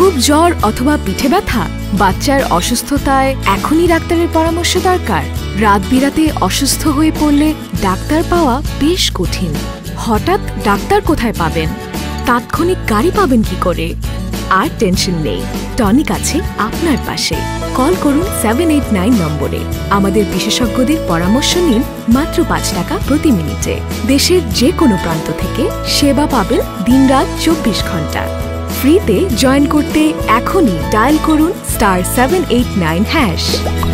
খুব জ্বর অথবা পিঠে ব্যথা, বাচ্চার অসুস্থতায় এখনই ডাক্তারের পরামর্শ দরকার। রাত বিরাতে অসুস্থ হয়ে পড়লে ডাক্তার পাওয়া বেশ কঠিন। হঠাৎ ডাক্তার কোথায় পাবেন? তাৎক্ষণিক গাড়ি পাবেন কি করে? আর টেনশন নেই, টনিক আছে আপনার পাশে। কল করুন 789 নম্বরে। আমাদের বিশেষজ্ঞদের পরামর্শ নিন মাত্র 5 টাকা প্রতি মিনিটে। দেশের যে কোনো প্রান্ত থেকে সেবা পাবেন দিনরাত 24 ঘন্টা। ফ্রিতে জয়েন করতে এখনই ডায়াল করুন *789#।